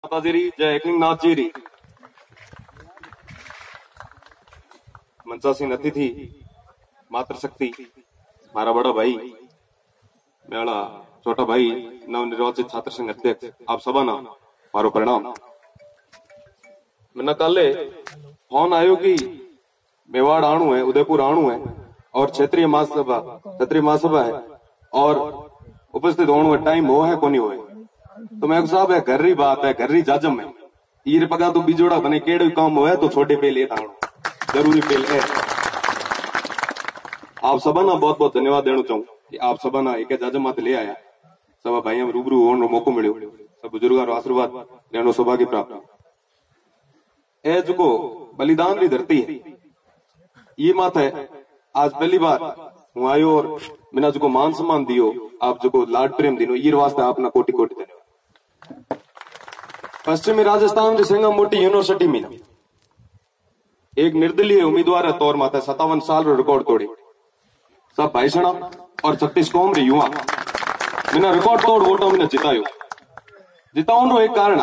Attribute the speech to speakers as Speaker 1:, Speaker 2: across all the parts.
Speaker 1: माताजी जय एकलिंगनाथ जी री मंचासीन अतिथि मातृशक्ति मारा बड़ा भाई मेरा छोटा भाई नवनिर्वाचित छात्र संघ अध्यक्ष आप सभा ना मारो प्रणाम। मैंने कल फोन आयो कि मेवाड़ आणु है, उदयपुर आणु है और क्षेत्रीय महासभा है और उपस्थित होने में टाइम हो है कोनी हो है। तो मैं साहब है घर री बात है, घर री जाजम है ईर पगा तो बिजोड़ा बने केड़े काम हो है तो छोटे पे ले जरूरी पे है। आप सबा ना बहुत बहुत धन्यवाद देना चाहूँ कि आप सबा ना एक जाजम माते ले आया, सब भाई हम रूबरू होने मौको मिलो, सब बुजुर्गों का आशीर्वाद लेनो सौभाग्य प्राप्त है। जो बलिदान की धरती है ये मात है। आज पहली बार हूँ आयो और मैंने जो मान सम्मान दियो, आप जो लाड प्रेम दिनो ये वास्ते आपना कोटि कोटि धन्यवाद। पश्चिमी राजस्थान की सिंगा मोटी यूनिवर्सिटी में एक निर्दलीय उम्मीदवार है तौर माता 57 साल रो रिकॉर्ड तोड़ी सब भाईसणा और 36 कौम रे युवा मैंने रिकॉर्ड तोड़ वोटों में जितायो। जिताऊं एक कारण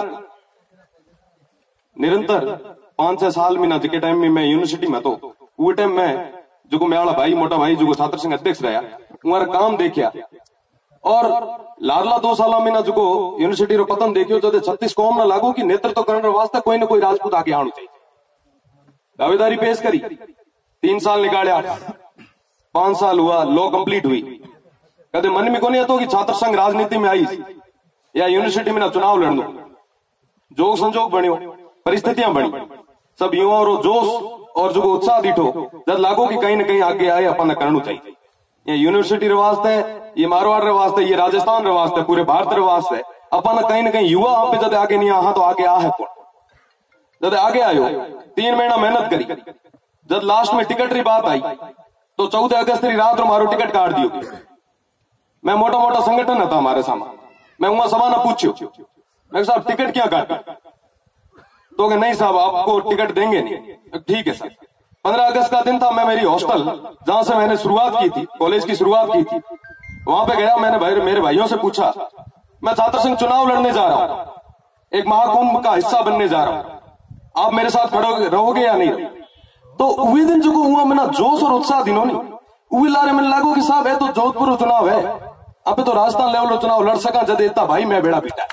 Speaker 1: निरंतर 5-6 साल में जिके टाइम में मैं यूनिवर्सिटी में तो वो टाइम में जो मेरा भाई मोटा भाई जो छात्र संघ अध्यक्ष रहा उमारा काम देखिया और लाडला 2 साल में जो यूनिवर्सिटी रो पतन देखियो जब 36 कौम ना लागू कि नेतृत्व करने वास्ते कोई ना कोई राजपूत आगे आना चाहिए। दावेदारी पेश करी 3 साल निकालिया 5 साल हुआ लॉ कंप्लीट हुई। कदे मन में को नहीं तो कि छात्र संघ राजनीति में आई या यूनिवर्सिटी में ना चुनाव लड़नो जोग संजोग बनियो परिस्थितियां बनी सब युवाओं रो जोश और जो उत्साह दिठो जब लागो कि कहीं ना कहीं आगे आए अपन करना चाहिए। ये यूनिवर्सिटी रे वास्ते, ये मारवाड़ रे वास्ते, ये राजस्थान रे वास्ते, पूरे भारत रे वास्ते अपन कहीं ना कहीं युवा आप जब आगे नहीं आ तो आगे आ है कौन। जब आगे आयो 3 महीना मेहनत करी जब लास्ट में टिकट री बात आई तो 14 अगस्त री रात मारो टिकट काट दियो। मैं मोटा मोटा संगठन था हमारे सामने, मैं वहां सभा ना पूछो मैं साहब टिकट क्या काट तो कि नहीं साहब आपको टिकट देंगे नहीं। ठीक है सर। 15 अगस्त का दिन था, मैं मेरी हॉस्टल जहां से मैंने शुरुआत की थी, कॉलेज की शुरुआत की थी, वहां पे गया। मैंने मेरे भाइयों से पूछा मैं छात्र संघ चुनाव लड़ने जा रहा हूं, एक महाकुंभ का हिस्सा बनने जा रहा हूं, आप मेरे साथ खड़े रहोगे या नहीं। तो वही दिन जो हुआ मैंने जोश और उत्साह दिनों नहीं वही लारे मैंने लागू कि साहब है तो जोधपुर चुनाव है अब तो राजस्थान लेवल चुनाव लड़ सका जद इतना भाई मैं बेड़ा पीटा।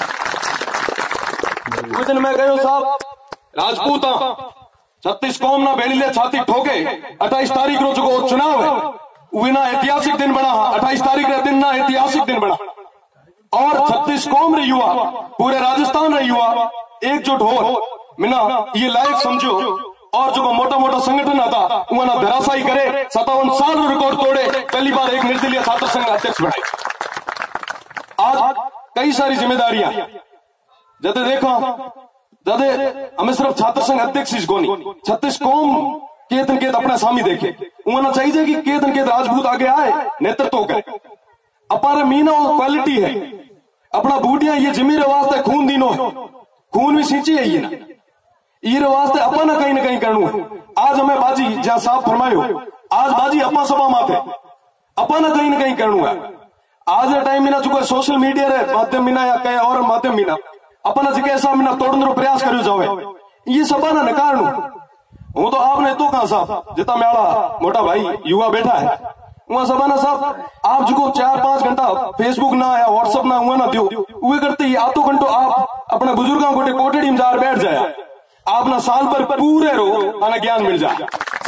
Speaker 1: उस दिन मैं गयो साहब राजपूत 36 कौम ना बेड़ी ले छाती ठोके 28 तारीख रो जो चुनाव है वही ना ऐतिहासिक दिन बना। 28 तारीख का दिन ना ऐतिहासिक दिन बना और 36 कौम रे युवा पूरे राजस्थान रे युवा एकजुट हो मिना ये लायक समझो और जो मोटा मोटा संगठन था वहां धराशायी करे 57 साल रिकॉर्ड तोड़े पहली बार एक निर्दलीय छात्र संघ अध्यक्ष बने। आज कई सारी जिम्मेदारियां जदे देखो जदे हमें सिर्फ छात्र संघ अध्यक्ष को नहीं 36 कौम केतन केत अपने सामी देखे उन्हें चाहिए कि केतन केत राजपूत आगे आए नेतृत्व करे। अपार मीना क्वालिटी है अपना बूटियां ये जिम्मेदार वास्ते खून दिनो है खून भी सींची है ये ना ये वास्ते अपन कहीं ना कहीं करना है। आज हमें बाजी जहां साफ फरमायो आज बाजी अपना सभा माथे अपन कहीं ना कहीं करना है। आज टाइम में जो सोशल मीडिया रे माध्यम में या कहीं और माध्यम में अपन जी कैसा में तोड़ने रो प्रयास करो जावे ये सभा ना नकारनु हूं तो आपने तो कहा साहब जितना मेरा मोटा भाई युवा बैठा है वहां सभा ना साहब आप जो 4-5 घंटा फेसबुक ना या व्हाट्सएप ना हुआ ना दो वो करते ही आधो घंटो आप अपने बुजुर्गों को कोटेड़ी में जार बैठ जाए आप ना साल भर पूरे रो आना ज्ञान मिल जाए।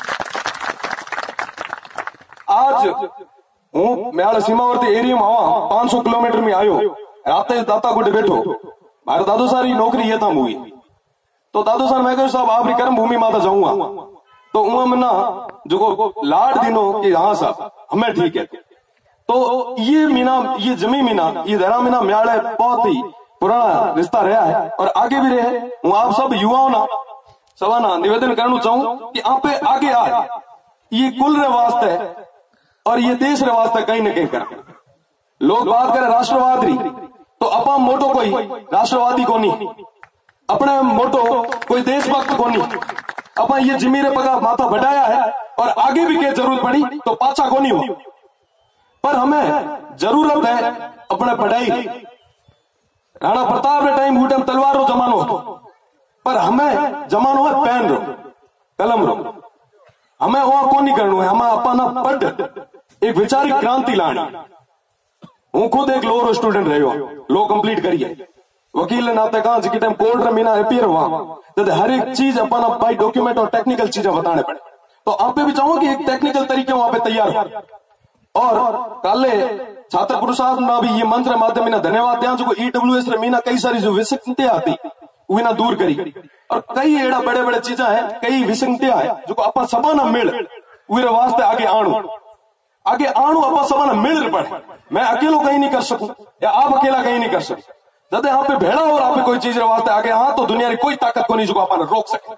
Speaker 1: आज हूं मैं सीमावर्ती एरिया में आवा 500 किलोमीटर में आयो रात दाता गोटे बैठो मारे दादू सारी नौकरी ये था मुई तो दादू साहब मैं कहूं साहब आपकी कर्म भूमि माता जाऊंगा तो वहां में ना जो लाड दिनो कि हाँ साहब हमें ठीक है। तो ये मीना ये जमी मीना ये धरा मीना म्याड़े बहुत ही पुराना रिश्ता रहा है और आगे भी रहे। हूं आप सब युवाओं ना सभा ना निवेदन करना चाहूं कि आप आगे आए ये कुल रे वास्ते और ये देश रे वास्ते कहीं न कहीं करें। लोग बात करें राष्ट्रवाद री तो अपा मोटो कोई राष्ट्रवादी को नहीं अपने मोटो कोई देशभक्त को नहीं अपा ये जिमीरे पगा माथा बढ़ाया है और आगे भी क्या जरूरत पड़ी तो पाछा को नहीं हो पर हमें जरूरत है अपने पढ़ाई राणा प्रताप रे टाइम वो टाइम तलवार रो जमाना पर हमें जमानो है पेन रो कलम रो, हमें वहां को नहीं करना है, हमें अपना पढ़ एक विचारिक क्रांति लानी। हूं खुद एक लो स्टूडेंट रहो, लो कंप्लीट करिए, वकील ने नाते कहा जिस टाइम कोर्ट मीना अपियर हुआ तो हर एक चीज अपना बाई डॉक्यूमेंट और टेक्निकल चीजें बताने पड़े। तो आप भी चाहो कि एक टेक्निकल तरीके वहां पे तैयार हो। और कल छात्र पुरुषार्थ ना भी ये मंत्र माध्यम में धन्यवाद दिया जो ईडब्ल्यूएस मीना कई सारी जो विसंगतियां आती वो ना दूर करी, और कई एड़ा बड़े बड़े चीजा है, कई विसंगतियां है जो अपन सभा ना मिल वे वास्ते आगे आणु अपन सभा ना मिल पड़े। मैं अकेलो कहीं नहीं कर सकूं या आप अकेला कहीं नहीं कर सकते। जब यहाँ पे भेड़ा और आप कोई चीज वास्ते आगे हाँ तो दुनिया की कोई ताकत को नहीं जो अपन रोक सके।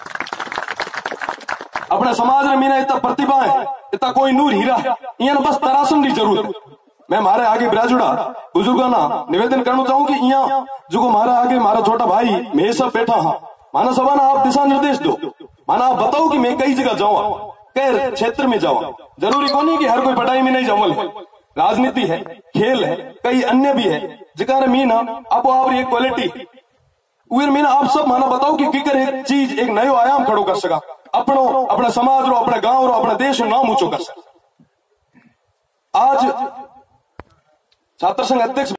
Speaker 1: अपने समाज में मीना इतना प्रतिभा है, इतना कोई नूर हीरा है, यहाँ बस तरासन की जरूरत है। मैं मारे आगे बिराजुड़ा बुजुर्गों ना निवेदन करना चाहूं कि यहाँ जो मारा आगे मारा छोटा भाई मैं सब बैठा हाँ, माना सभा ना आप दिशा निर्देश दो, माना आप बताओ कि मैं कई जगह जाऊँ, कई क्षेत्र में जाऊँ। जरूरी को नहीं कि हर कोई पढ़ाई में नहीं जावल है, राजनीति है, खेल है, कई अन्य भी है जिका मीना आप एक क्वालिटी उर मीना आप सब माना बताओ कि किकर एक चीज एक नयो आयाम खड़ो कर सका, अपने समाज रो, अपने गांव रो, अपने देश रो नाम ऊंचो कर सका। आज छात्र संघ अध्यक्ष